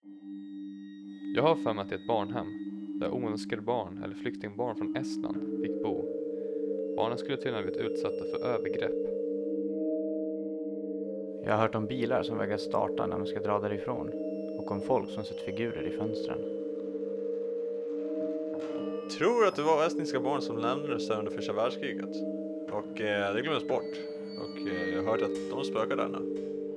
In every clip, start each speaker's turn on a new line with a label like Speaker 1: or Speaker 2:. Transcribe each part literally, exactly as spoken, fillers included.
Speaker 1: Jag har för mig att det är ett barnhem, där oönskade barn eller flyktingbarn från Estland fick bo. Barnen skulle tydligen ha blivit utsatta för övergrepp.
Speaker 2: Jag har hört om bilar som vägrar starta när de ska dra därifrån. Och om folk som sett figurer i fönstren.
Speaker 3: Tror att det var estniska barn som lämnades där under första världskriget. Och eh, det glömdes bort. Och eh, jag har hört att de spökar där nu.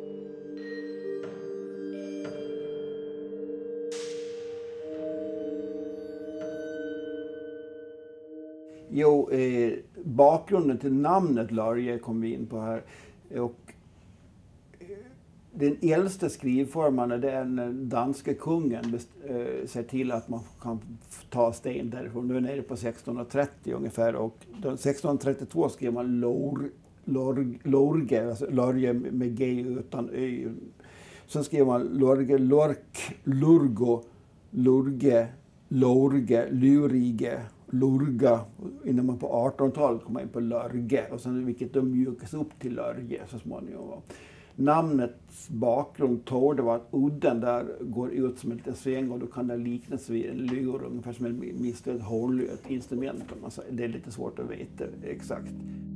Speaker 4: Jo, eh, bakgrunden till namnet Lörje kom vi in på här. Och eh, den äldsta skrivformen är den danska kungen best- eh, ser till att man kan f- ta sten därifrån. Nu är nere på sextonhundratrettio ungefär. Och då, sextonhundratrettiotvå skrev man lor, lor, Lorge, alltså Lörje med G utan Ö. Sen skrev man Lorge, Lork, Lurgo, Lurge, Lorge, Lurige, Lurga, innan man på artonhundratalet kom in på Lörge, och sen vilket de mjukas upp till Lörje så småningom. Namnets bakgrund tog det var att udden där går ut som en liten sväng, och då kan det liknas vid en lur, ungefär som en misstöd håll, ett instrument. Om man säger. Det är lite svårt att veta exakt.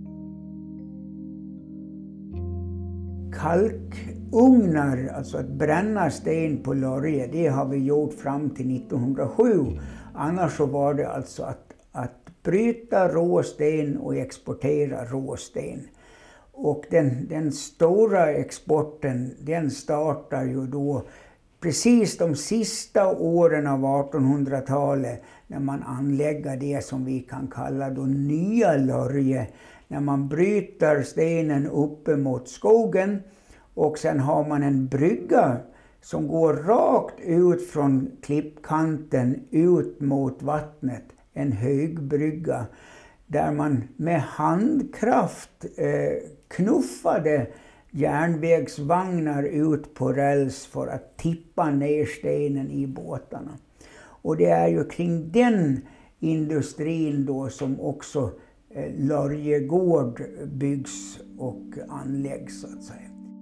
Speaker 5: Kalkugnar, alltså att bränna sten på Lörje, det har vi gjort fram till nittonhundrasju. Annars så var det alltså att, att bryta råsten och exportera råsten. Och den, den stora exporten, den startar ju då precis de sista åren av artonhundratalet, när man anlägger det som vi kan kalla då nya Lörje. När man bryter stenen uppe mot skogen, och sen har man en brygga som går rakt ut från klippkanten ut mot vattnet. En högbrygga där man med handkraft eh, knuffade järnvägsvagnar ut på räls för att tippa ner stenen i båtarna. Och det är ju kring den industrin då som också eh, Lörje gård byggs och anläggs så att säga.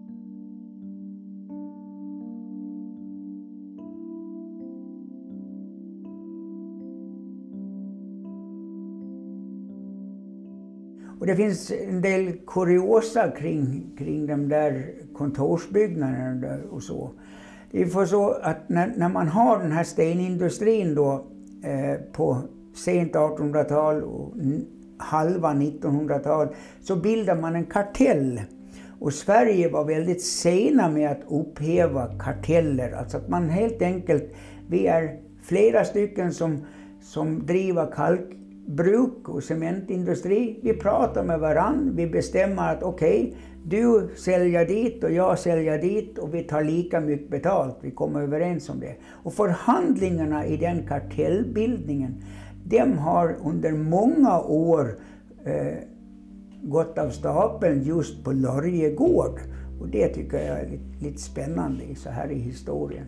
Speaker 5: Och det finns en del kuriosa kring, kring de där kontorsbyggnaderna där och så. Det är för så att när, när man har den här stenindustrin då eh, på sent artonhundratal och halva nittonhundratal, så bildar man en kartell. Och Sverige var väldigt sena med att upphäva karteller. Alltså att man helt enkelt, vi är flera stycken som, som driver kalk bruk och cementindustri. Vi pratar med varann. Vi bestämmer att okej, okay, du säljer dit och jag säljer dit och vi tar lika mycket betalt. Vi kommer överens om det. Och förhandlingarna i den kartellbildningen, de har under många år eh, gått av stapeln just på Lörje gård. Och det tycker jag är lite, lite spännande så här i historien.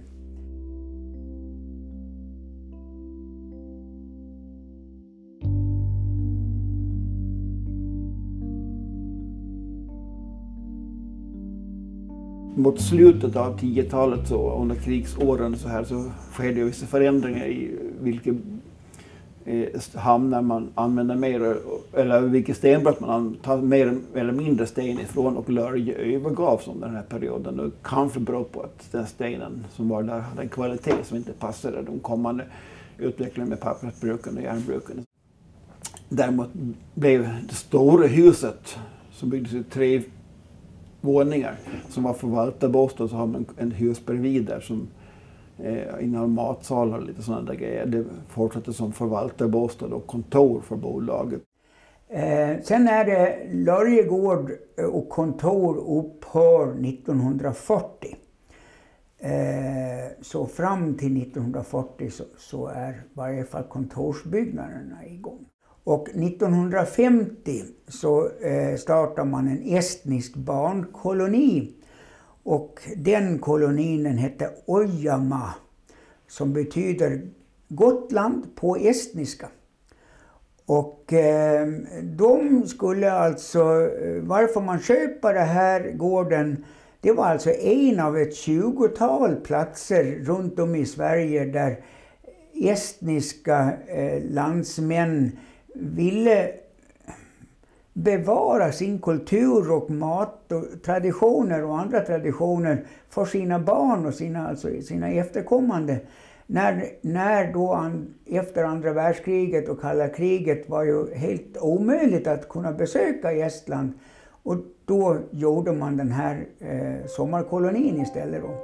Speaker 4: Mot slutet av tiotalet, så under krigsåren så här, så skedde vissa förändringar i vilka eh, hamnar man använder mer, eller vilka stenbrott man tar mer eller mindre sten ifrån, och Lörje övergavs under den här perioden. Och kanske beror på att den stenen som var där hade en kvalitet som inte passade de kommande utvecklingen med pappersbruken och järnbruken. Däremot blev det stora huset som byggdes i tre våningar som var förvaltarbostad, så har man en hus bredvid där som eh, innehåller matsalar och lite sådana där grejer. Det fortsatte som förvaltarbostad och kontor för bolaget.
Speaker 5: Eh, sen är det Lörje gård och kontor upphör nittonhundrafyrtio. Eh, så fram till nittonhundrafyrtio så, så är i varje fall kontorsbyggnaderna igång. Och nittonhundrafemtio så eh, startar man en estnisk barnkoloni. Och den kolonin den hette Ojama, som betyder Gotland på estniska. Och eh, de skulle alltså, varför man köper det här gården, Det var alltså en av ett tjugotal platser runt om i Sverige där estniska eh, landsmän ville bevara sin kultur och mat och traditioner och andra traditioner för sina barn och sina, alltså sina efterkommande. När, när då an, efter andra världskriget och kalla kriget var ju helt omöjligt att kunna besöka Estland. Och då gjorde man den här eh, sommarkolonin istället då.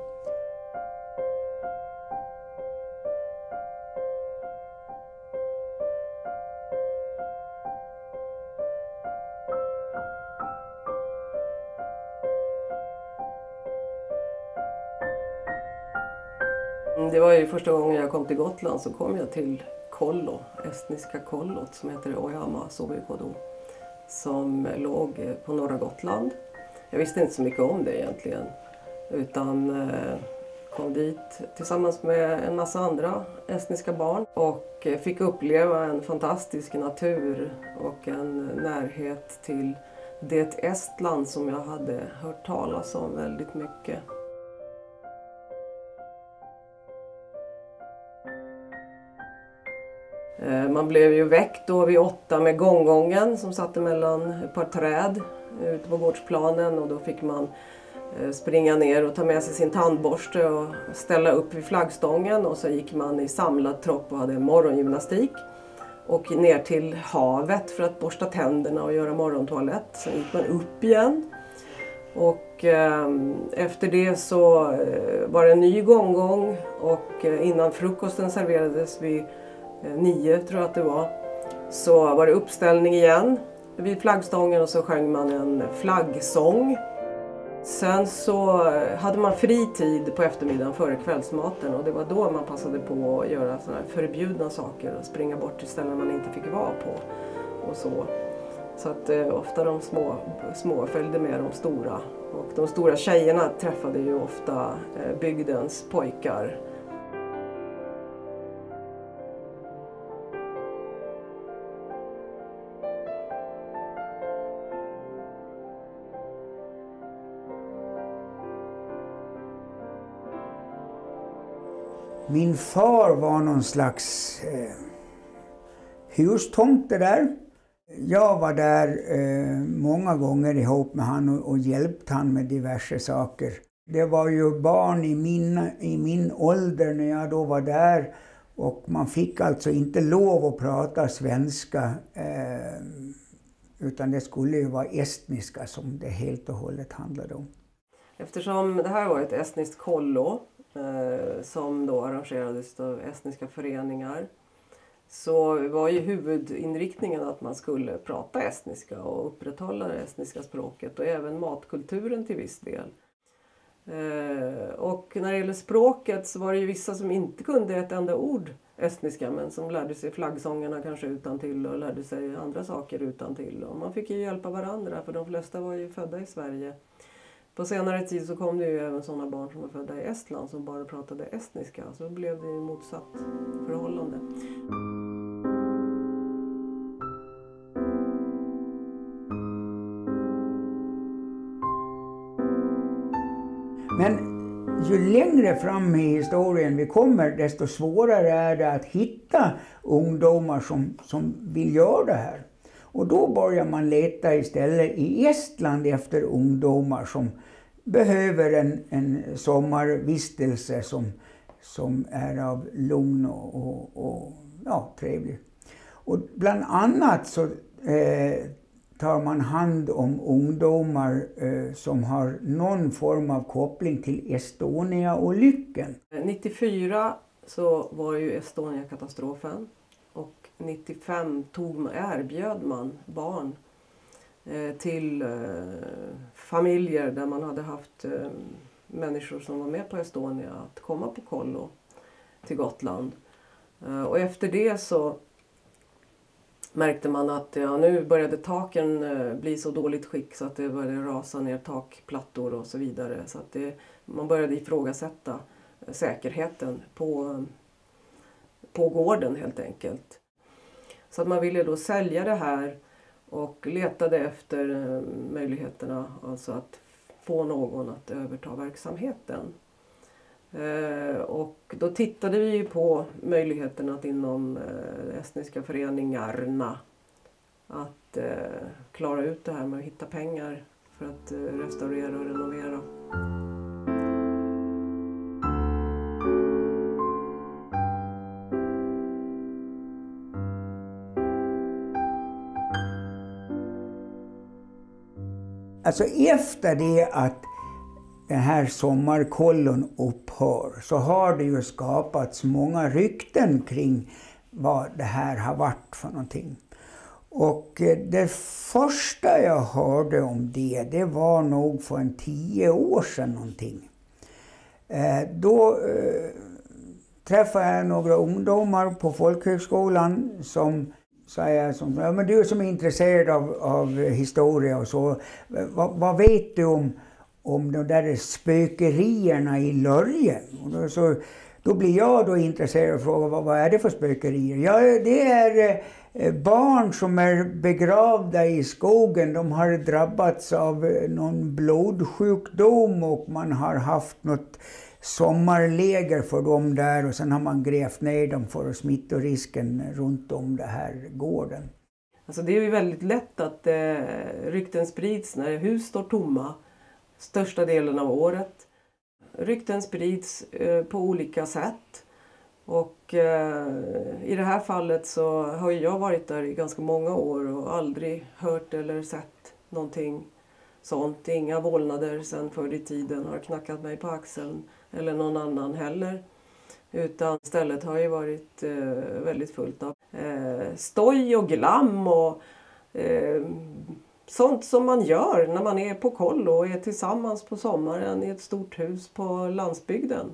Speaker 6: Det var ju första gången jag kom till Gotland, så kom jag till Kollo, estniska kollot som heter Ojama Sovikodo, som låg på norra Gotland. Jag visste inte så mycket om det egentligen, utan eh, kom dit tillsammans med en massa andra estniska barn och fick uppleva en fantastisk natur och en närhet till det Estland som jag hade hört talas om väldigt mycket. Man blev ju väckt då vid åtta med gånggången som satt mellan ett par träd ute på gårdsplanen, och då fick man springa ner och ta med sig sin tandborste och ställa upp vid flaggstången, och så gick man i samlad tropp och hade morgongymnastik och ner till havet för att borsta tänderna och göra morgontoalett. Sen gick man upp igen, och eh, efter det så eh, var det en ny gånggång, och eh, innan frukosten serverades vid nio tror jag att det var, så var det uppställning igen vid flaggstången, och så sjöng man en flaggsång. Sen så hade man fri tid på eftermiddagen före kvällsmaten, och det var då man passade på att göra såna här förbjudna saker och springa bort till ställen man inte fick vara på och så. Så att eh, ofta de små, små följde med de stora, och de stora tjejerna träffade ju ofta eh, bygdens pojkar.
Speaker 5: Min far var någon slags eh, hustomte där. Jag var där eh, många gånger ihop med han och, och hjälpte han med diverse saker. Det var ju barn i min, i min ålder när jag då var där, och man fick alltså inte lov att prata svenska, eh, utan det skulle ju vara estniska som det helt och hållet handlade om.
Speaker 6: Eftersom det här var ett estniskt kollo eh, som då arrangerades av estniska föreningar, så var ju huvudinriktningen att man skulle prata estniska och upprätthålla det estniska språket, och även matkulturen till viss del. Eh, och när det gäller språket så var det ju vissa som inte kunde ett enda ord estniska, men som lärde sig flaggsångerna kanske utan till och lärde sig andra saker utan till. Och man fick ju hjälpa varandra, för de flesta var ju födda i Sverige. På senare tid så kom det ju även sådana barn som var födda i Estland som bara pratade estniska, så då blev det ju motsatt förhållande.
Speaker 5: Men ju längre fram i historien vi kommer, desto svårare är det att hitta ungdomar som, som vill göra det här. Och då börjar man leta istället i Estland efter ungdomar som behöver en, en sommarvistelse som, som är av lugn och, och, och ja, trevlig. Och bland annat så eh, tar man hand om ungdomar eh, som har någon form av koppling till Estonia-olyckan.
Speaker 6: nittiofyra så var ju Estonia-katastrofen, och nittiofem tog, erbjöd man barn eh, till eh, familjer där man hade haft eh, människor som var med på Estonia att komma på kollo till Gotland. Eh, och efter det så märkte man att ja, nu började taken eh, bli så dåligt skick så att det började rasa ner takplattor och så vidare. Så att det, man började ifrågasätta eh, säkerheten på, på gården helt enkelt. Så att man ville då sälja det här och letade efter eh, möjligheterna, alltså att få någon att överta verksamheten. Eh, och då tittade vi ju på möjligheten att inom eh, estniska föreningarna att eh, klara ut det här med att hitta pengar för att eh, restaurera och renovera.
Speaker 5: Alltså efter det att den här sommarkollon upphör så har det ju skapats många rykten kring vad det här har varit för någonting. Och det första jag hörde om det, det var nog för en tio år sedan någonting. Eh, då eh, träffade jag några ungdomar på folkhögskolan som säger som, ja, men du som är intresserad av, av historia och så, vad, vad vet du om, om de där spökerierna i Lörje? Och då, så, då blir jag då intresserad och frågar, vad, vad är det för spökerier? Ja, det är eh, barn som är begravda i skogen. De har drabbats av eh, någon blodsjukdom och man har haft något sommarläger för dem där och sen har man grävt ner dem för smittorisken runt om det här gården.
Speaker 6: Alltså det är ju väldigt lätt att eh, rykten sprids när hus står tomma största delen av året. Rykten sprids eh, på olika sätt och eh, i det här fallet så har jag varit där i ganska många år och aldrig hört eller sett någonting sånt. Inga vålnader sedan förr i tiden har knackat mig på axeln eller någon annan heller. Utan istället har ju varit eh, väldigt fullt av eh, stoj och glam och eh, sånt som man gör när man är på kollo och är tillsammans på sommaren i ett stort hus på landsbygden.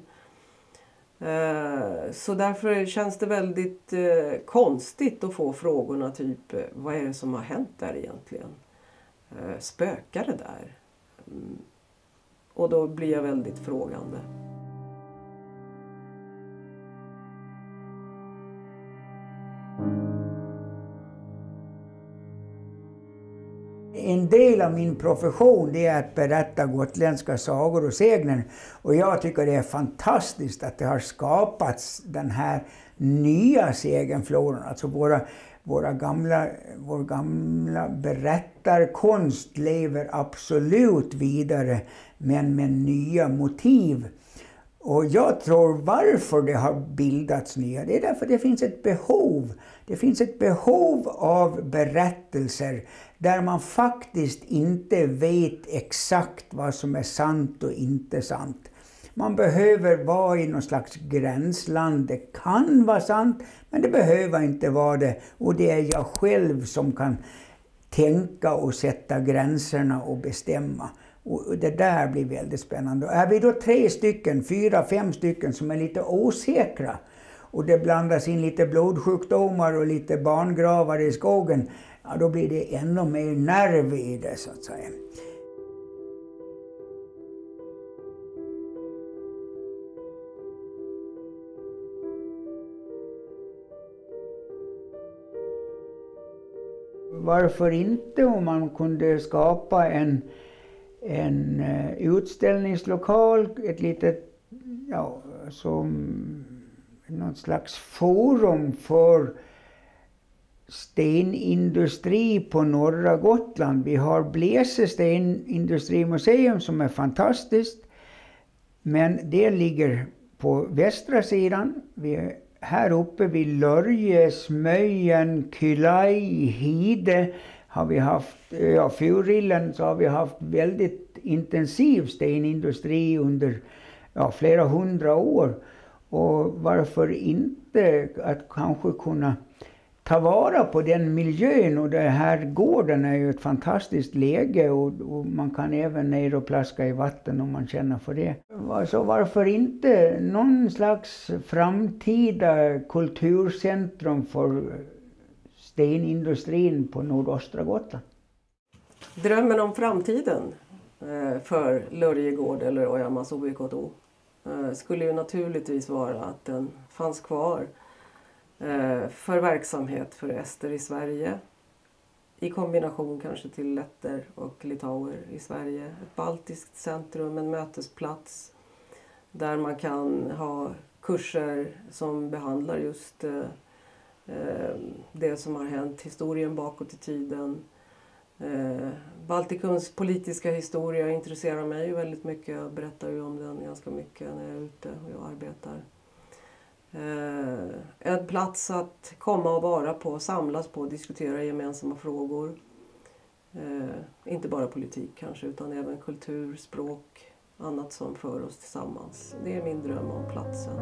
Speaker 6: Eh, så därför känns det väldigt eh, konstigt att få frågorna typ, vad är det som har hänt där egentligen? Eh, spökar det där? Mm. Och då blir jag väldigt frågande.
Speaker 5: En del av min profession det är att berätta gotländska sagor och sägner. Och jag tycker det är fantastiskt att det har skapats den här nya sägenfloran. Alltså våra, våra gamla, vår gamla berättarkonst lever absolut vidare men med nya motiv. Och jag tror varför det har bildats nya, det är därför det finns ett behov. Det finns ett behov av berättelser där man faktiskt inte vet exakt vad som är sant och inte sant. Man behöver vara i någon slags gränsland. Det kan vara sant, men det behöver inte vara det. Och det är jag själv som kan tänka och sätta gränserna och bestämma. Och det där blir väldigt spännande. Och är vi då tre stycken, fyra, fem stycken som är lite osäkra och det blandas in lite blodsjukdomar och lite barngravar i skogen, ja, då blir det ännu mer nerv i det så att säga. Varför inte om man kunde skapa en en utställningslokal, ett litet, ja, som något slags forum för stenindustri på norra Gotland. Vi har Bläse stenindustrimuseum som är fantastiskt, men det ligger på västra sidan. Vi är här uppe vid Lörje, Smöjen, Kylaj, Hide har vi haft, ja, Furillen, så har vi haft väldigt intensiv stenindustri under ja, flera hundra år. Och varför inte att kanske kunna ta vara på den miljön, och det här gården är ju ett fantastiskt läge och, och man kan även ner och plaska i vatten om man känner för det. Så varför inte någon slags framtida kulturcentrum för stenindustrin på nordöstra Gotland?
Speaker 6: Drömmen om framtiden för Lörjegård eller Ojamas O V K O skulle ju naturligtvis vara att den fanns kvar för verksamhet för ester i Sverige. i kombination kanske till letter och litauer i Sverige. Ett baltiskt centrum, en mötesplats där man kan ha kurser som behandlar just eh, det som har hänt, historien bakåt i tiden. Eh, Baltikums politiska historia intresserar mig väldigt mycket. Jag berättar ju om den ganska mycket när jag är ute och jag arbetar. Eh, en plats att komma och vara på, samlas på, diskutera gemensamma frågor. Eh, inte bara politik kanske, utan även kultur, språk, annat som för oss tillsammans. Det är min dröm om platsen.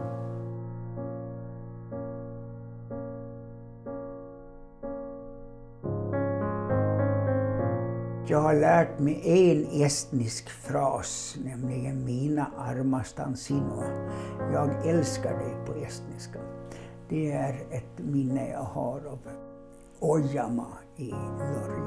Speaker 5: Jag har lärt mig en estnisk fras, nämligen mina arma stansinua. Jag älskar dig på estniska. Det är ett minne jag har av Ojama i Norge.